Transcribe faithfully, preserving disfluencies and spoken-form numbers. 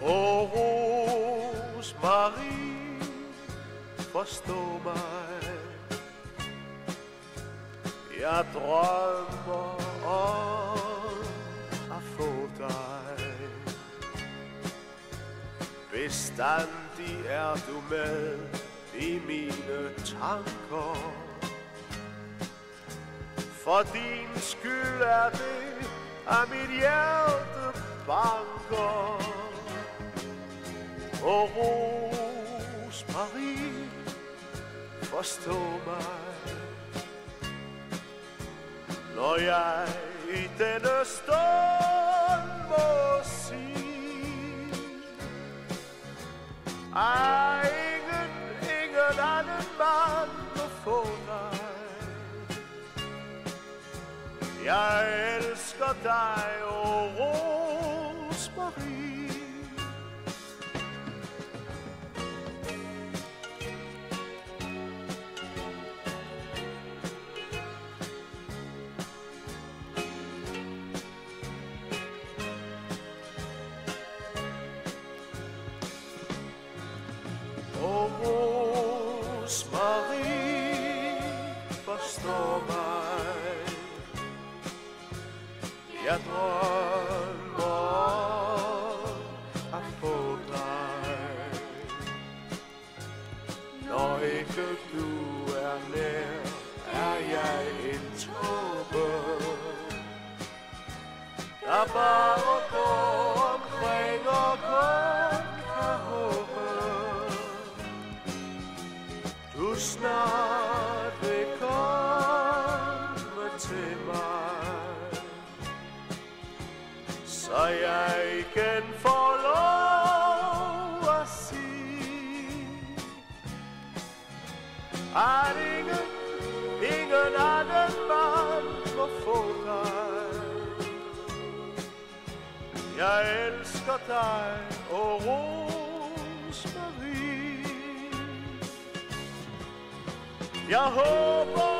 Åh, Rosmarie, forstå mig. Jeg drømmer om at få dig. Bestandig er du med i mine tanker. For din skyld er det, at mit hjerte banker. Åh, Rosmarie, forstå mig. Når jeg i denne stund må sige, at ingen, ingen anden mand må få dig. Jeg elsker dig, åh, Rosmarie. Åh, Rosmarie, forstå mig. Jeg drømmer om at få dig. Når ikke du er nær, er jeg en tåbe, der bare går omkring og kun kan håbe. Du snart vil komme til mig, så jeg igen får lov at sige, at ingen, ingen anden mand må få dig. Jeg elsker dig, åh, Rosmarie. Jeg håber